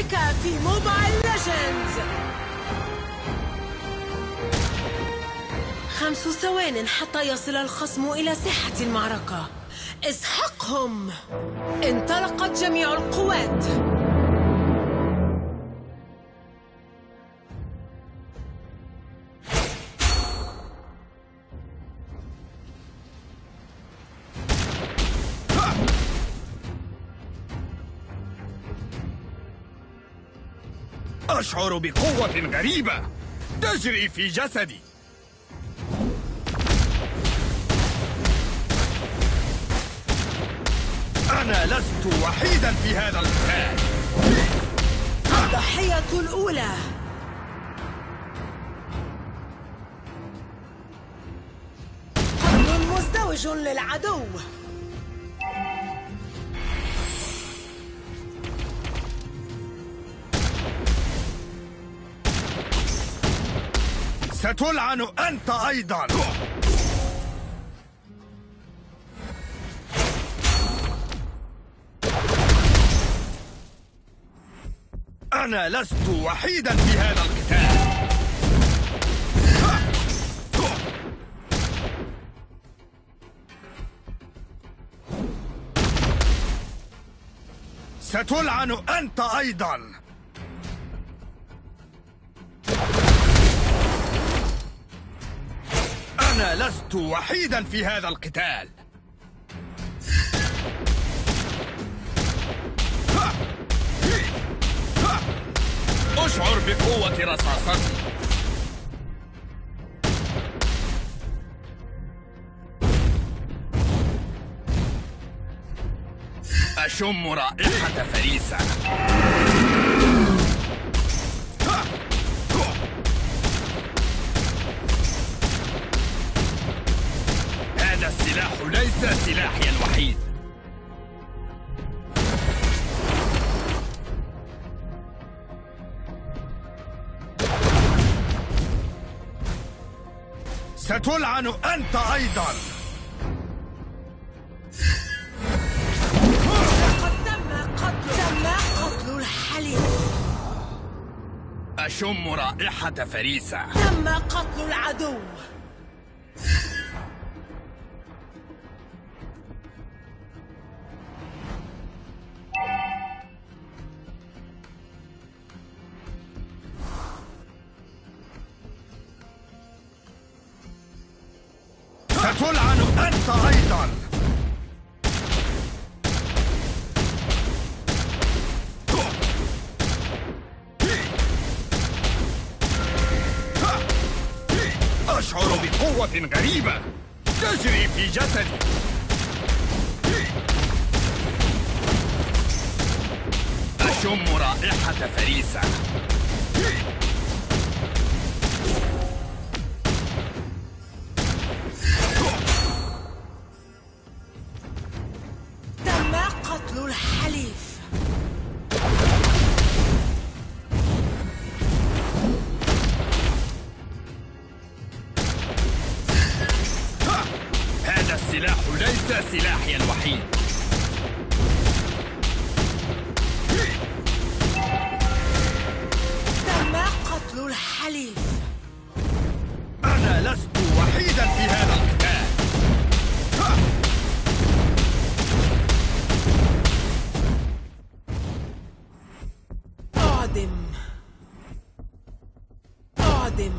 لك في موبايل ليجندز. 5 ثوان حتى يصل الخصم إلى ساحة المعركة. اسحقهم. انطلقت جميع القوات. أشعر بقوة غريبة تجري في جسدي. أنا لست وحيداً في هذا القتال. الضحية الأولى. قتل مزدوج للعدو. ستلعن أنت أيضاً. أنا لست وحيداً في هذا القتال. ستلعن أنت أيضاً. أنا لست وحيداً في هذا القتال. أشعر بقوة رصاصتي. أشم رائحة فريسة. هذا السلاح ليس سلاحي الوحيد. ستلعن أنت أيضاً. تم قتل الحليف. أشم رائحة فريسة. تم قتل العدو. ستلعن أنت أيضاً. أشعر بقوة غريبة تجري في جسدي. أشم رائحة فريسة. تم قتل الحليف. هذا السلاح ليس سلاحي الوحيد. تم قتل الحليف. أنا لست وحيداً في هذا القتال. أعدم. أعدم.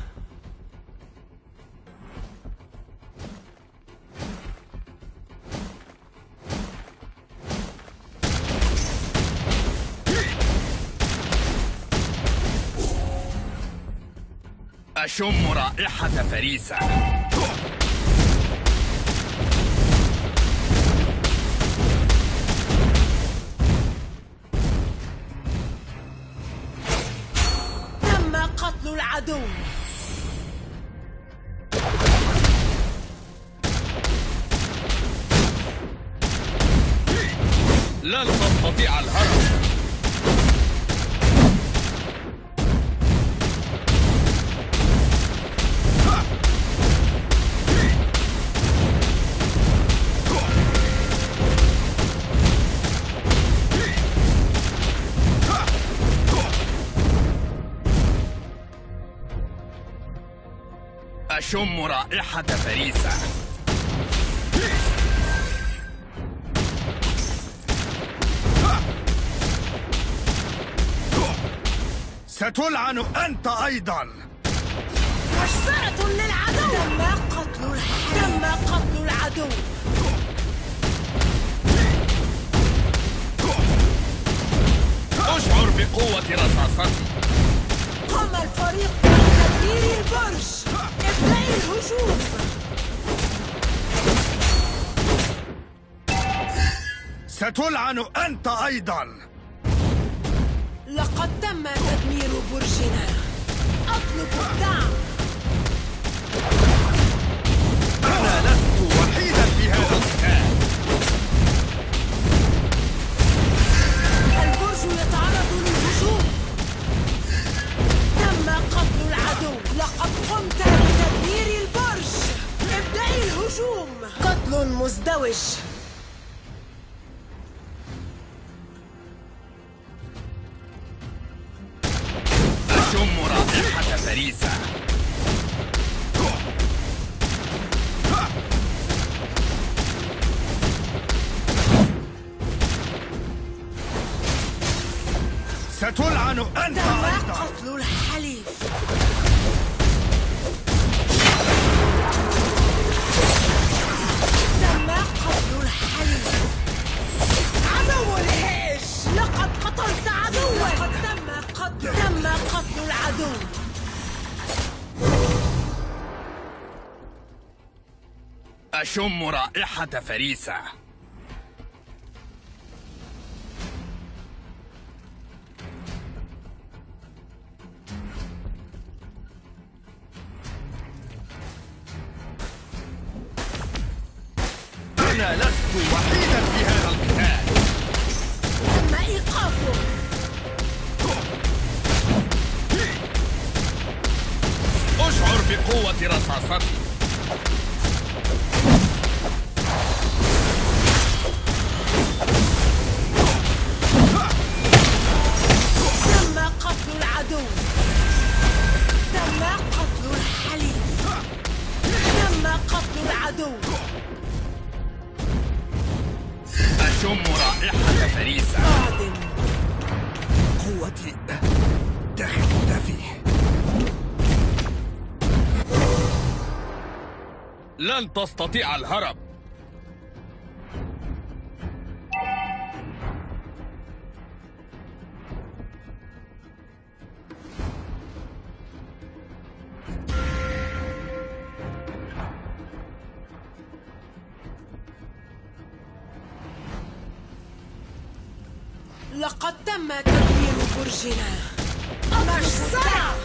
أشم رائحة فريسة. تم قتل العدو. لن تستطيع الهرب. أشم رائحة فريسة. ستلعن أنت أيضا. مجزرة للعدو. تم قتل العدو. أشعر بقوة رصاصتي. قام الفريق بتدمير البرج. ابدأي الهجوم. ستلعن أنت أيضا. لقد تم تدمير برجنا. أطلب الدعم. أنا لست وحيدا في هذا القتال. البرج يتعرض للهجوم. تم قتل العدو. لقد قمت بتدمير البرج. ابدأي الهجوم. قتل مزدوج. أشم رائحة فريسة. ستلعن أنت تم أيضا. قتل الحليف. تم قتل الحليف. عدو الهيش. لقد قتلت عدوا. تم قتل العدو. أشم رائحة فريسة. أنا لست وحيدا في هذا القتال. تم إيقافه. أشعر بقوة رصاصتي. تم قتل العدو. تم قتل الحليف. تم قتل العدو. أشم رائحة فريسة. قادم. قوتي تختفي. لن تستطيع الهرب. لقد تم تدمير برجنا. مجزرة.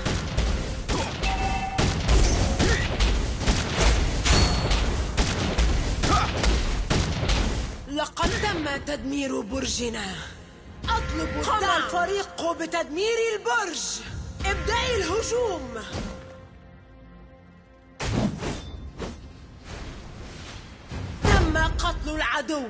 لقد تم تدمير برجنا. أطلب الدعم. قام الفريق بتدمير البرج. ابدأي الهجوم. تم قتل العدو.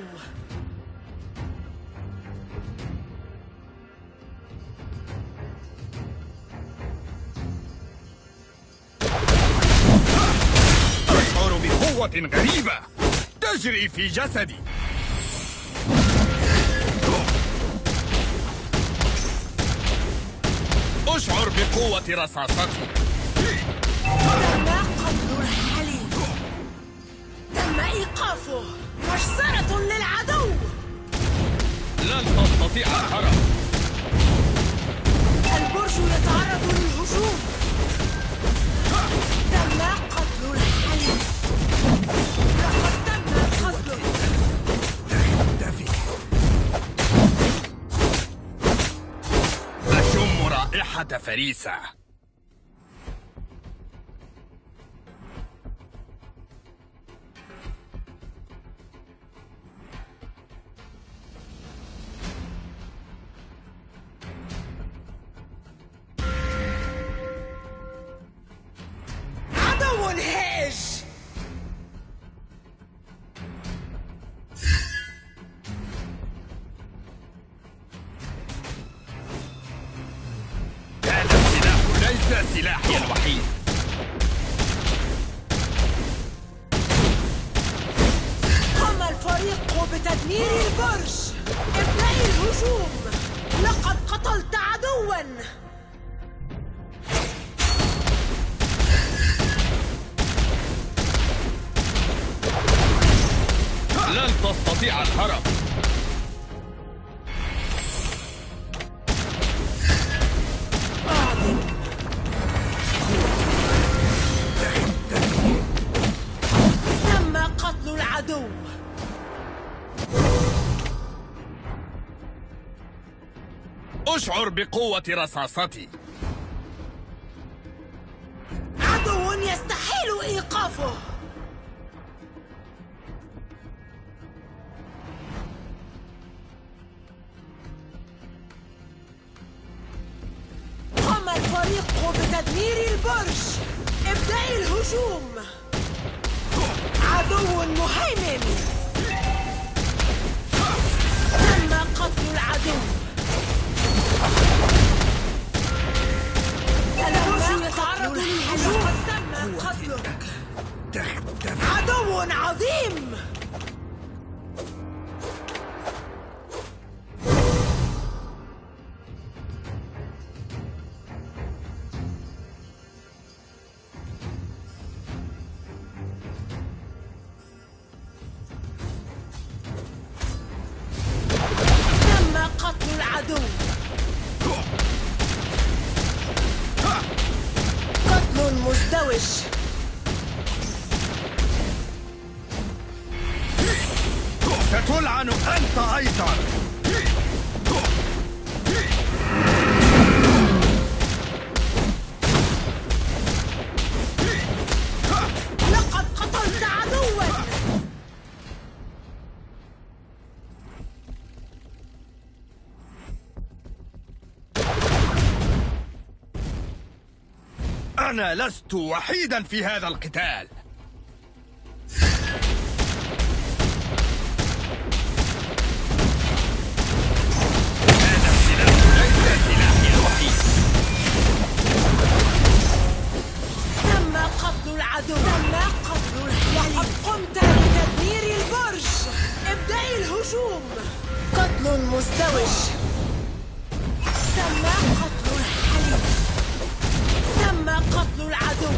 أشعر بقوة غريبة تجري في جسدي. أشعر بقوة رصاصتي. تم قتل الحليف. تم إيقافه. مجزرة للعدو. لن تستطيع الهرب. البرج يتعرض للهجوم. تم قتل الحليف. لقد تم قتله. تختفي. أشم رائحة فريسة. عدو هيج. هذا السلاح ليس سلاحي الوحيد. الفريق بتدمير البرج. ابدأي الهجوم. لقد قتلت عدواً. لن تستطيع الهرب. تم قتل العدو. أشعر بقوة رصاصتي. عدو يستحيل إيقافه. قام الفريق بتدمير البرج. ابدأي الهجوم. عدو مهيمن. تم قتل العدو. البرج يتعرض للهجوم. تم قتلك. عدو عظيم. تم قتل العدو. قتل مزدوج. ستلعن أنت أيضا. لقد قتلت عدواً. أنا لست وحيدا في هذا القتال. هذا السلاح ليس سلاحي الوحيد. تم قتل العدو. تم قتل الحليب. لقد قمت بتدمير البرج. ابدأي الهجوم. قتل مزدوج. تم قتل الحليب. تم قتل العدو.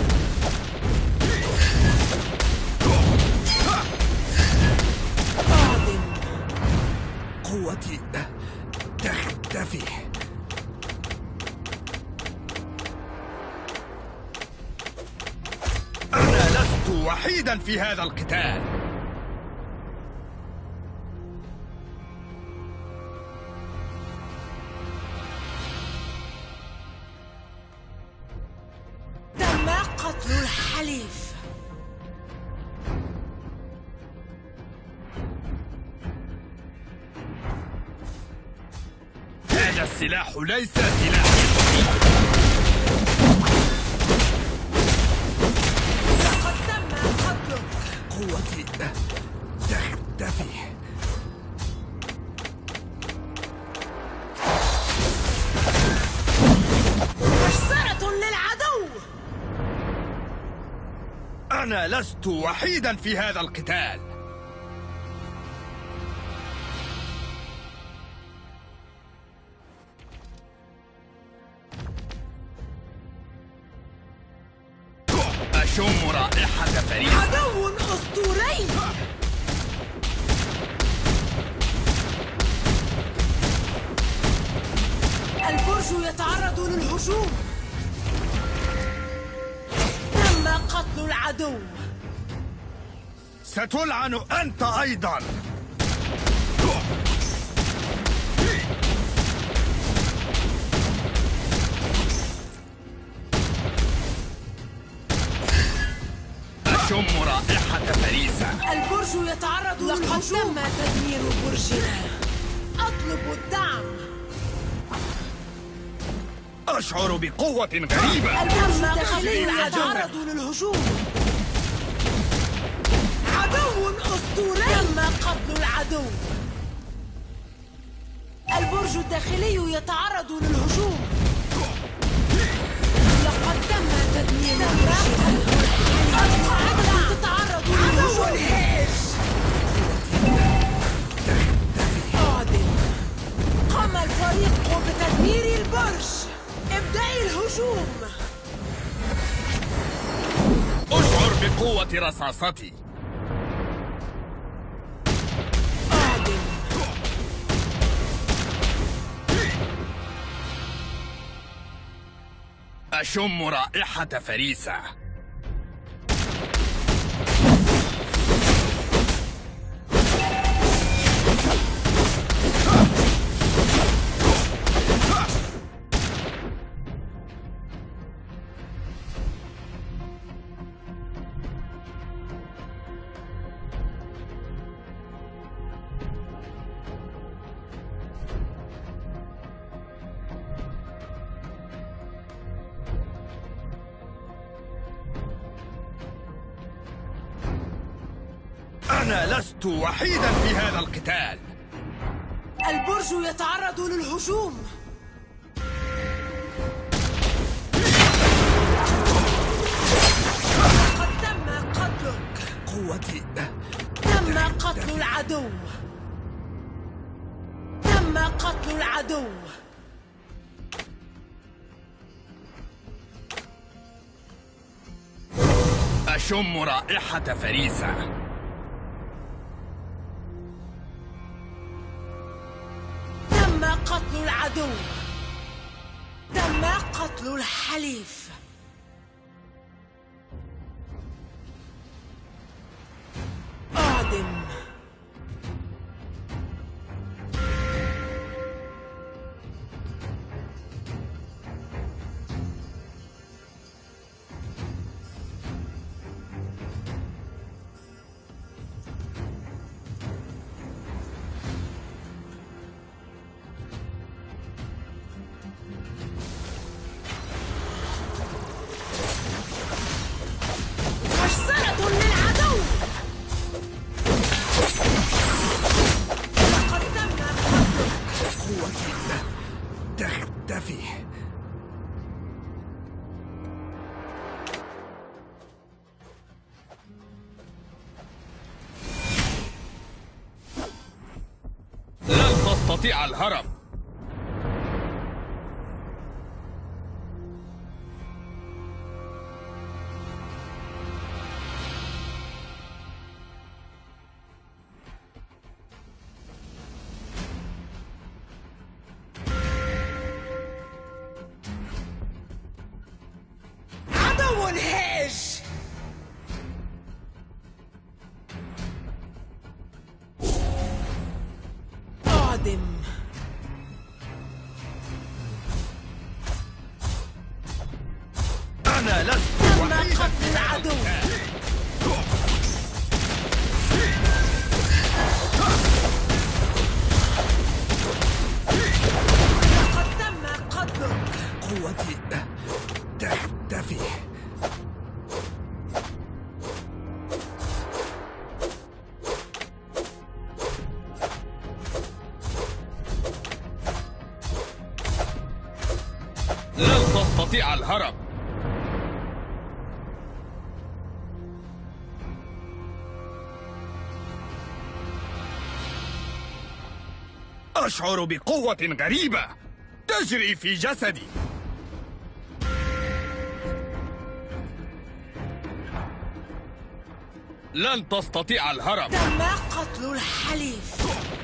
قادم. قوتي تختفي. أنا لست وحيدا في هذا القتال. تم قتل الحليف. هذا السلاح ليس سلاحي الوحيد. لقد تم قتلك. قوتي تختفي. مجزرة للعدو. أنا لست وحيدا في هذا القتال. أشم رائحة فريسة. عدو أسطوري. البرج يتعرض للهجوم. تم قتل العدو. ستلعن أنت أيضا. أشم رائحة فريسة. البرج يتعرض للهجوم. لقد تم تدمير برجنا. أطلب الدعم. أشعر بقوة غريبة. البرج الداخلي يتعرض للهجوم. عدو أسطوري. تم قتل العدو. البرج الداخلي يتعرض للهجوم. لقد تم تدمير برجنا. القاعدة تتعرض للهجوم. عدو الهيش. بقوة رصاصتي. أشم رائحة فريسة. أنا لست وحيداً في هذا القتال. البرج يتعرض للهجوم. قد تم قتلك. قوتي تم قتل العدو. تم قتل العدو. أشم رائحة فريسة. تم قتل العدو. تم قتل الحليف. أعدم. مجزرة للعدو. لقد تم قتلك. قوتي تختفي. لن تستطيع الهرب. عدو هيج. أعدم. أنا لست تم وحيداً قتل في هذا العدو. القتال. لقد تم قتلك. قوتي تختفي. لن تستطيع الهرب. أشعر بقوة غريبة تجري في جسدي. لن تستطيع الهرب. تم قتل الحليف.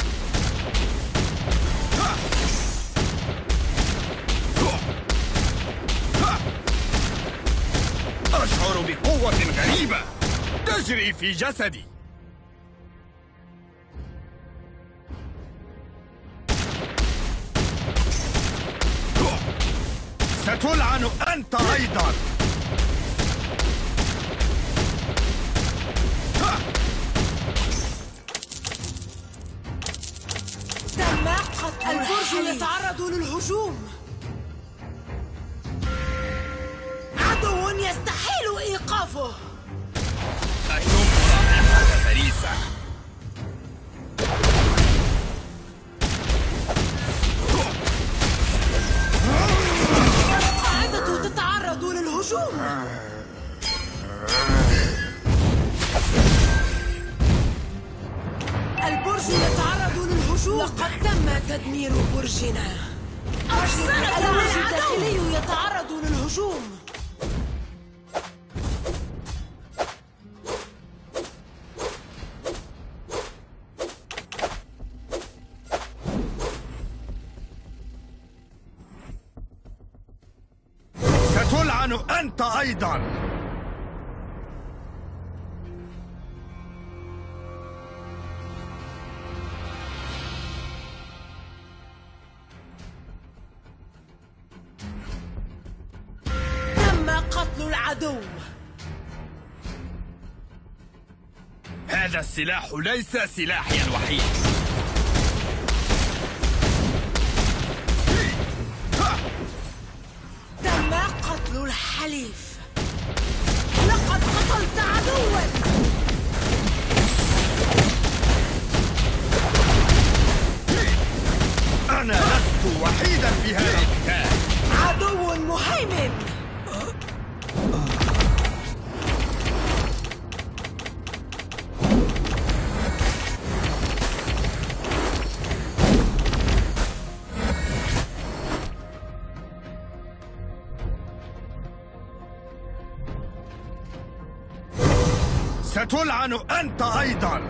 أشعر بقوة غريبة تجري في جسدي. ستلعن أنت أيضا. تم قتل البرج يتعرض للهجوم. عدو يستحيل إيقافه. أشم رائحة فريسة. القاعدة تتعرض للهجوم. البرج يتعرض للهجوم. لقد تم تدمير برجنا. البرج الداخلي يتعرض للهجوم. ستلعن أنت أيضا. تم قتل العدو. هذا السلاح ليس سلاحي الوحيد. تم قتل الحليف. لقد قتلت عدوا. أنا لست وحيدا في هذا القتال. عدو مهيمن. ستلعن أنت أيضا.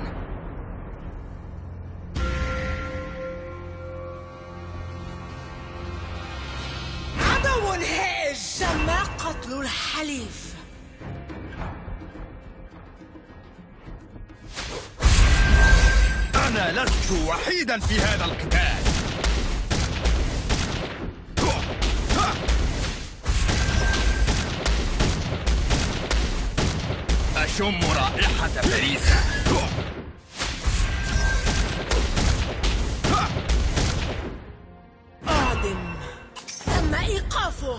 عدو هائج. تم قتل الحليف. أنا لست وحيدا في هذا القتال. أشم رائحة فريسة. قادم. تم إيقافه.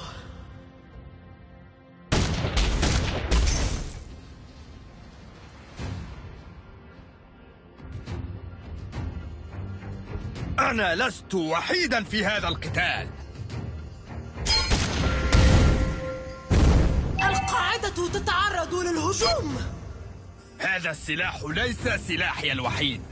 أنا لست وحيدا في هذا القتال. القاعدة تتعرض للهجوم. هذا السلاح ليس سلاحي الوحيد.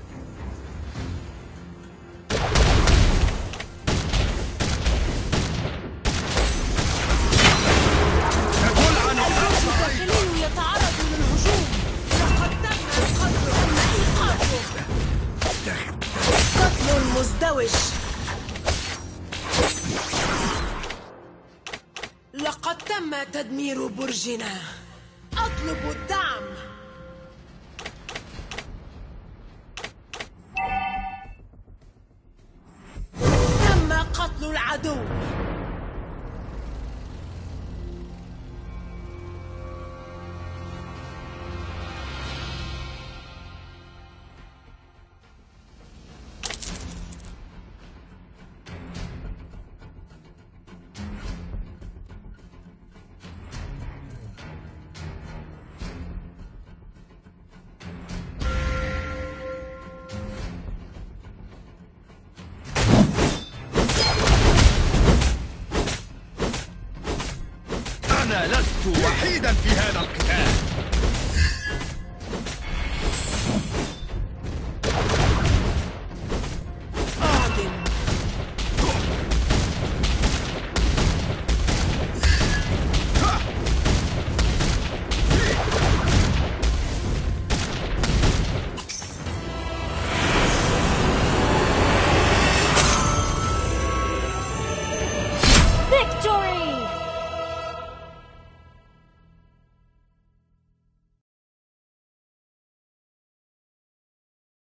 ستلعن الداخلي يتعرض للهجوم. لقد تم القتل. تم إيقافه. قتل مزدوج. لقد تم تدمير برجنا. أطلب الدعم. تم قتل العدو. أنا لست وحيدا في هذا القتال.